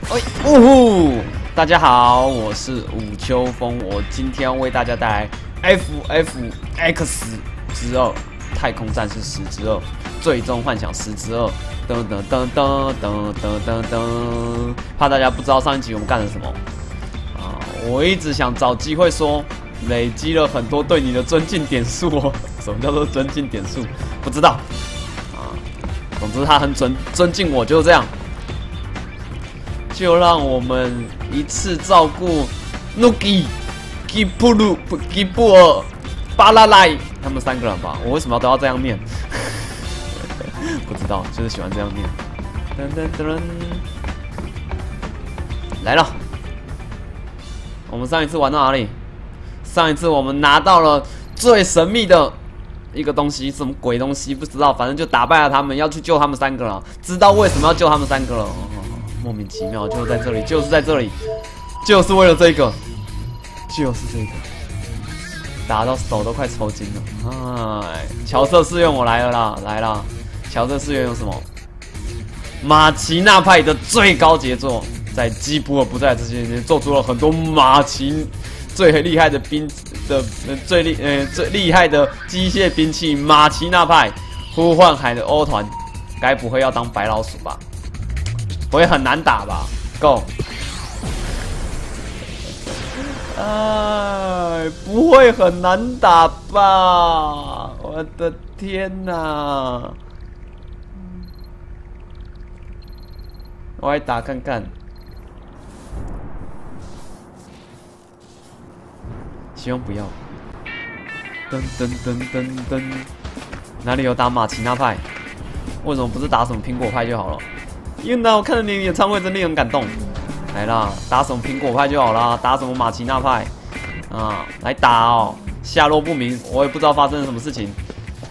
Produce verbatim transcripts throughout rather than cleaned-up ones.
喂，呜呼！大家好，我是武秋风，我今天要为大家带来 F F X 之二太空战士十之二最终幻想十之二噔噔噔噔噔噔噔噔，怕大家不知道上一集我们干了什么啊！我一直想找机会说，累积了很多对你的尊敬点数哦。什么叫做尊敬点数？不知道啊。总之他很尊尊敬我，就是这样。就让我们一次照顾 Nuki、Kipuru、Kipur、巴拉莱他们三个人吧。我为什么都要这样念？不知道，就是喜欢这样念。噔噔噔，来了。我们上一次玩到哪里？上一次我们拿到了最神秘的一个东西，什么鬼东西不知道，反正就打败了他们，要去救他们三个了。知道为什么要救他们三个了？莫名其妙，就在这里，就是在这里，就是为了这个，就是这个，打到手都快抽筋了。哎，乔瑟试验我来了啦，来啦！乔瑟试验有什么？马奇纳派的最高杰作，在基普尔不在之前，做出了很多马奇最厉害的兵的呃最厉呃最厉害的机械兵器——马奇纳派呼唤海的欧团，该不会要当白老鼠吧？不会很难打吧 ？Go！ 哎，不会很难打吧？我的天哪！我来打看看，希望不要。噔噔噔噔噔，哪里有打马奇纳派？为什么不是打什么苹果派就好了？因为我看了你的演唱会，真令人感动。来啦，打什么苹果派就好啦，打什么马奇纳派啊，来打哦！下落不明，我也不知道发生了什么事情。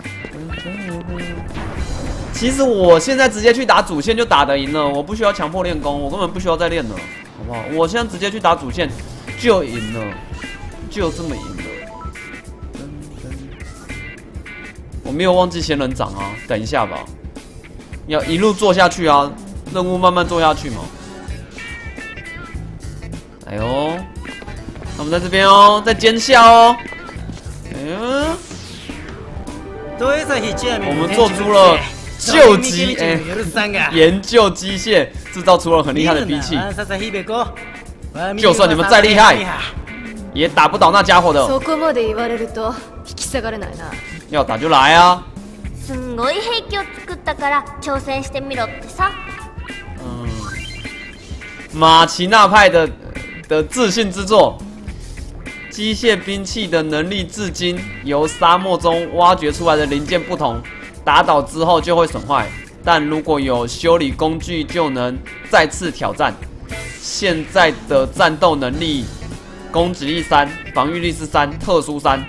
其实我现在直接去打主线就打得赢了，我不需要强迫练功，我根本不需要再练了，好不好？我现在直接去打主线就赢了，就这么赢了。我没有忘记仙人掌啊，等一下吧，要一路做下去啊。任务慢慢做下去嘛。哎呦，那我们在这边哦，在尖笑哦。哎呀，我们做出了救机哎，研究机械，制造出了很厉害的兵器。就算你们再厉害，也打不倒那家伙的。要打就来啊！ すんごい兵器を作ったから挑戦してみろってさ。 嗯，马奇纳派的的自信之作，机械兵器的能力至今由沙漠中挖掘出来的零件不同，打倒之后就会损坏，但如果有修理工具就能再次挑战。现在的战斗能力，攻击力三，防御力是三，特殊三。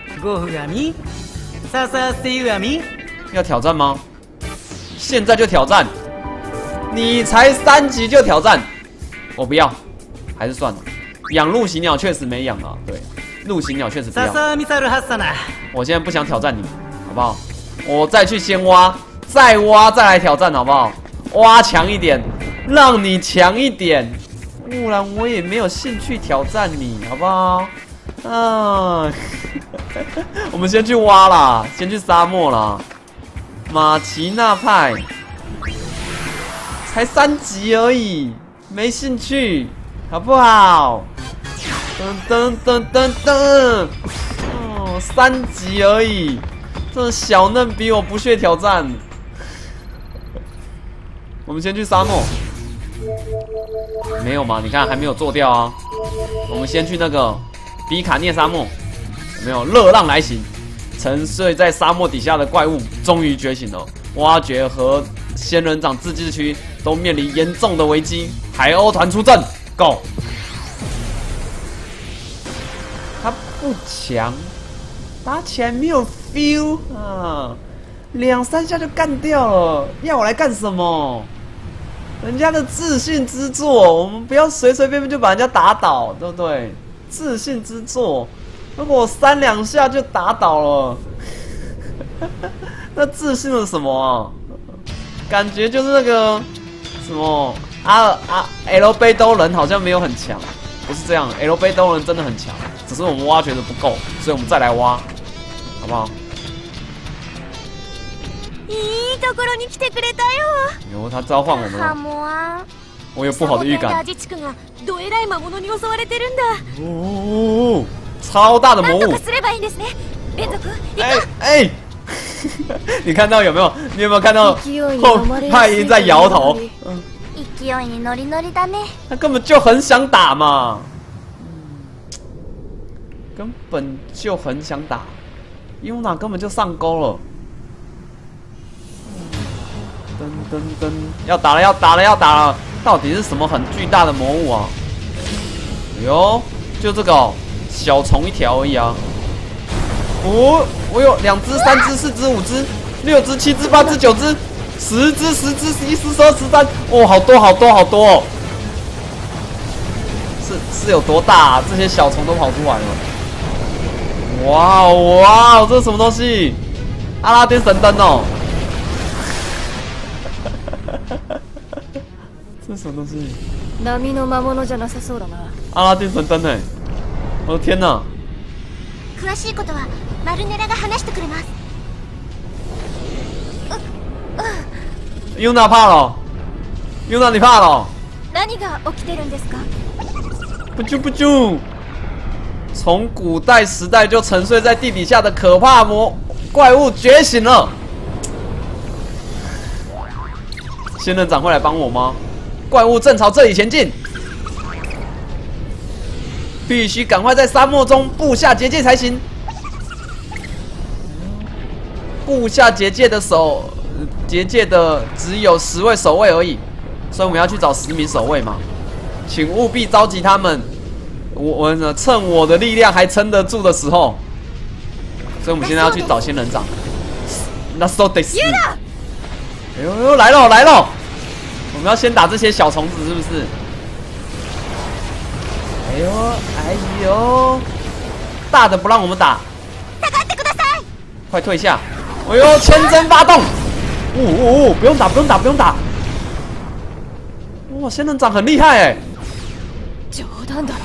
要挑战吗？现在就挑战！你才三级就挑战，我不要，还是算了。养陆行鸟确实没养啊，对，陆行鸟确实不要。我现在不想挑战你，好不好？我再去先挖，再挖再来挑战，好不好？挖强一点，让你强一点，不然我也没有兴趣挑战你，好不好？啊，我们先去挖啦，先去沙漠啦。马奇纳派才三级而已，没兴趣，好不好？噔噔噔噔噔，哦，三级而已，这小嫩比我不屑挑战。我们先去沙漠，没有吗？你看还没有做掉啊。我们先去那个比卡涅沙漠，有没有？热浪来袭。沉睡在沙漠底下的怪物终于觉醒了，挖掘和仙人掌自治区都面临严重的危机。海鸥团出阵 ，Go！ 他不强，打起来没有 feel 啊，两三下就干掉了，要我来干什么？人家的自信之作，我们不要随随便便就把人家打倒，对不对？自信之作。如果我三两下就打倒了，那自信了什么啊？感觉就是那个什么啊啊 ！L 杯兜人好像没有很强，不是这样 ，L 杯兜人真的很强，只是我们挖掘的不够，所以我们再来挖，好不好？ いいところに来てくれたよ。 有他召唤我们了， も啊。 我有不好的预感。 地地がどえらい魔物に襲われてるんだ。 哦，超大的魔物。 すればいいんですね。連続。 哎哎，你看到有没有？你有没有看到后他已经在摇头？嗯， 勢いにノリノリだね。 他根本就很想打嘛，根本就很想打，优娜根本就上钩了。噔噔噔，要打了，要打了，要打了！到底是什么很巨大的魔物啊？哟，就这个、哦、小虫一条而已啊！哦，我有两只、三只、四只、五只、六只、七只、八只、九只、十只、十只、十一、十二、十三，哦，好多好多好多哦！是是有多大啊？这些小虫都跑出来了！哇哦哇哦，这是什么东西？阿拉丁神灯哦！这是什么东西？ 波の魔物じゃなさそうだな。 阿拉丁神灯哎！我的天哪！ 詳しいことはマルネラが話してくれます。 优娜怕了，优娜你怕了？ 何が起きてるんですか？ 不啾不啾！从古代时代就沉睡在地底下的可怕魔怪物觉醒了。仙人掌会来帮我吗？怪物正朝这里前进，必须赶快在沙漠中布下结界才行。布下结界的守，结界的只有十位守卫而已，所以我们要去找十名守卫嘛。请务必召集他们，我我呢趁我的力量还撑得住的时候，所以我们现在要去找仙人掌。那 so this， 哎呦呦来了来了！我们要先打这些小虫子，是不是？哎呦，哎呦，大的不让我们打，快退下！哎呦，千针发动！呜呜呜，不用打，不用打，不用打！哇，仙人掌很厉害哎！ 冗談だろ。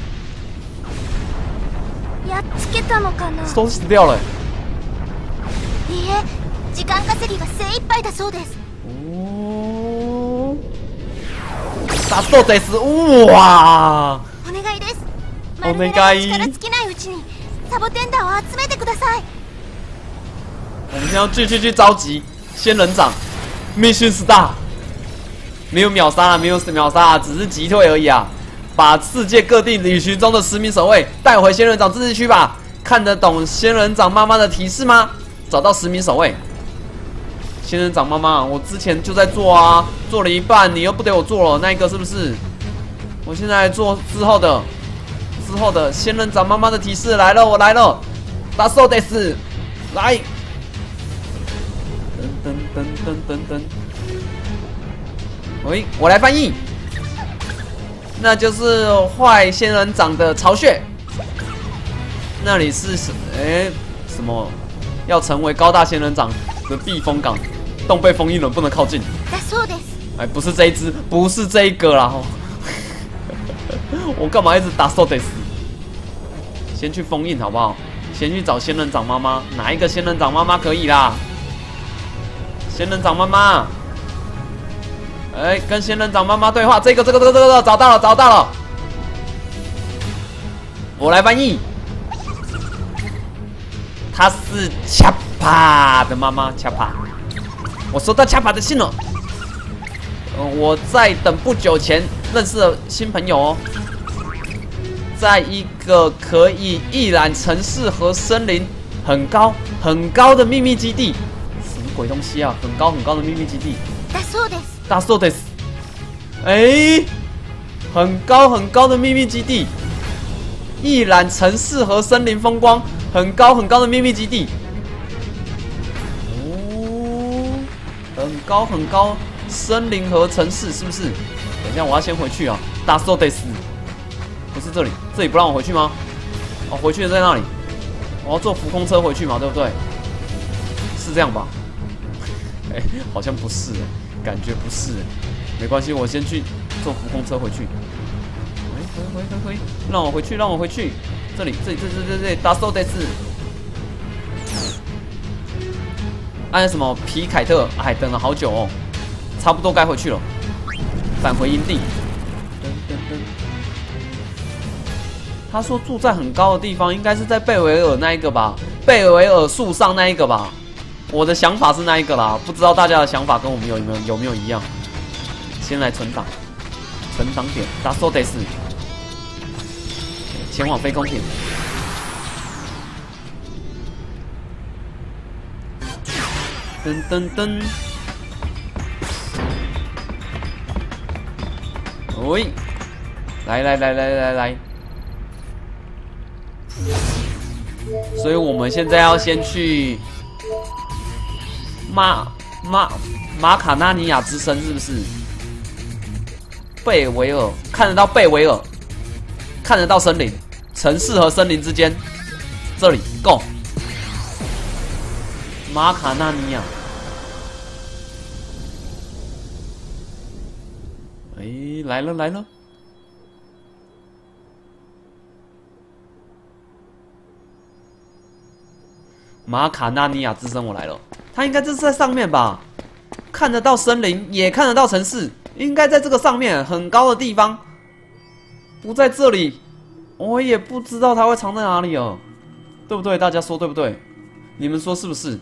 やっつけたのかな？ 都死掉了。 いいえ、時間稼ぎが精一杯だそうです。 哦，打斗得死！哇！ お願いです。マルネラが力尽きないうちにサボテンダを集めてください。 我们现在要继续去召集仙人掌 ，Mission Star， 没有秒杀了，没有秒杀啊，只是击退而已啊！把世界各地旅行中的十名守卫带回仙人掌自治区吧。看得懂仙人掌妈妈的提示吗？找到十名守卫。仙人掌妈妈，我之前就在做啊，做了一半，你又不给我做了，那一个是不是？我现在做之后的，之后的仙人掌妈妈的提示来了，我来了，大寿得死，来。噔噔噔噔噔，喂，我来翻译，那就是坏仙人掌的巢穴。那里是什？哎，什么？要成为高大仙人掌的避风港，洞被封印了，不能靠近。哎，不是这一只，不是这一个啦。我干嘛一直打 so des？ 先去封印好不好？先去找仙人掌妈妈，哪一个仙人掌妈妈可以啦？仙人掌妈妈，哎，跟仙人掌妈妈对话，这个这个这个这个找到了找到了，我来翻译。她是恰帕的妈妈，恰帕。我收到恰帕的信了。嗯，我在等不久前认识了新朋友哦，在一个可以一览城市和森林很高很高的秘密基地。什么鬼东西啊？很高很高的秘密基地。大そうです。大そうです。哎，很高很高的秘密基地，一览城市和森林风光。很高很高的秘密基地，哦，很高很高，森林和城市是不是？等一下，我要先回去啊。大寿得死，不是这里，这里不让我回去吗？哦，回去在那里，我要坐浮空车回去嘛，对不对？是这样吧？哎，好像不是，感觉不是。 没关系，我先去坐浮空车回去。回回回回回，让我回去，让我回去。这里，这里，这这这这，达索德斯。按什么皮凯特？哎，等了好久哦，差不多该回去了。返回营地。噔噔噔。他说住在很高的地方，应该是在贝维尔那一个吧？贝维尔树上那一个吧？我的想法是那一个啦，不知道大家的想法跟我们有没有有没有一样？先来存档，存档点，达索德斯，前往飞空点。噔噔噔，喂，来来来来来来，所以我们现在要先去马马马卡纳尼亚之声，是不是？贝维尔看得到贝维尔，看得到森林，城市和森林之间，这里 ，Go。马卡纳尼亚，哎，来了来了，马卡纳尼亚之声，我来了。它应该这是在上面吧？看得到森林，也看得到城市，应该在这个上面很高的地方，不在这里，我也不知道它会藏在哪里哦，对不对？大家说对不对？你们说是不是？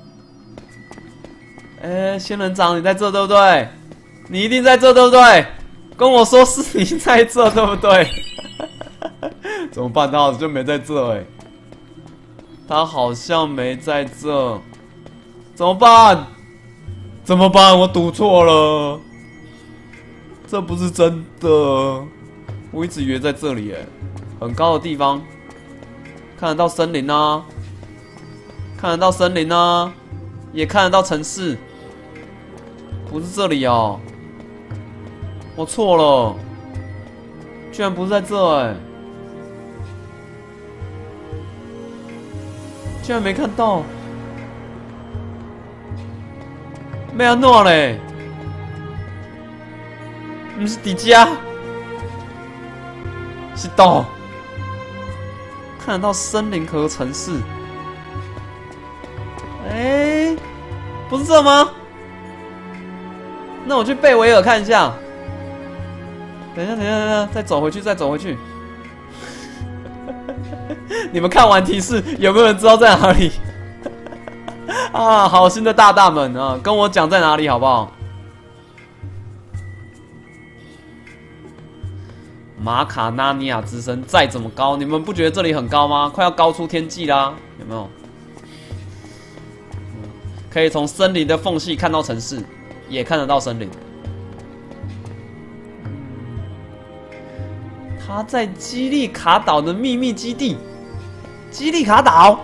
哎，仙人掌，你在这对不对？你一定在这对不对？跟我说是你在这对不对？怎么办？他好像就没在这哎，他好像没在这，怎么办？怎么办？我赌错了，这不是真的。我一直以为在这里哎，很高的地方，看得到森林啊，看得到森林啊，也看得到城市。不是这里哦，我错了，居然不是在这哎，居然没看到，没安诺嘞，不是迪迦，是到看得到森林和城市，哎、欸，不是这吗？那我去贝维尔看一下。等一下，等一下，等一下，再走回去，再走回去。你们看完提示，有没有人知道在哪里？啊，好心的大大们啊，跟我讲在哪里好不好？马卡纳尼亚之声再怎么高，你们不觉得这里很高吗？快要高出天际啦，有没有？可以从森林的缝隙看到城市。也看得到森林，他在基利卡岛的秘密基地。基利卡岛？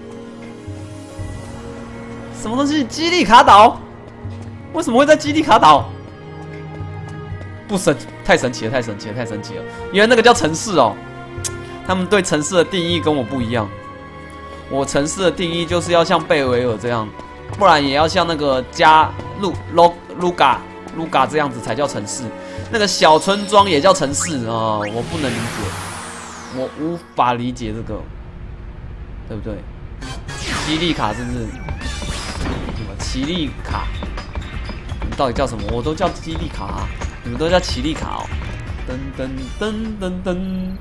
什么东西？基利卡岛？为什么会在基利卡岛？不神，太神奇了，太神奇了，太神奇了！原来那个叫城市哦。他们对城市的定义跟我不一样。我城市的定义就是要像贝维尔这样。不然也要像那个加路卢卢嘎卢嘎这样子才叫城市，那个小村庄也叫城市啊、呃！我不能理解，我无法理解这个，对不对？基利卡是不是？什么奇利卡？你们到底叫什么？我都叫基利卡、啊，你们都叫奇利卡哦。噔噔噔噔噔，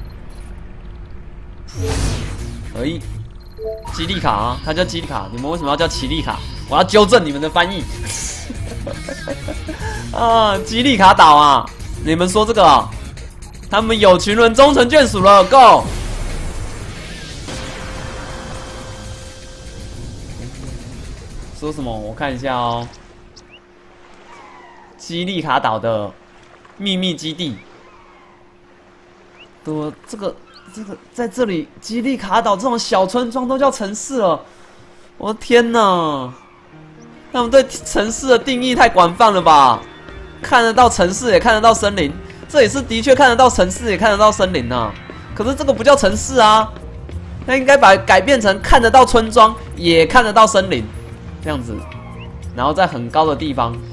哎。基利卡啊，它叫基利卡，你们为什么要叫奇利卡？我要纠正你们的翻译。啊，基利卡岛啊，你们说这个啊？他们有群人终成眷属了 ，Go！ 说什么？我看一下哦。基利卡岛的秘密基地，多这个。这个在这里，基利卡岛这种小村庄都叫城市了，我的天哪！他们对城市的定义太广泛了吧？看得到城市，也看得到森林，这也是的确看得到城市，也看得到森林啊。可是这个不叫城市啊，那应该把改变成看得到村庄，也看得到森林，这样子，然后在很高的地方，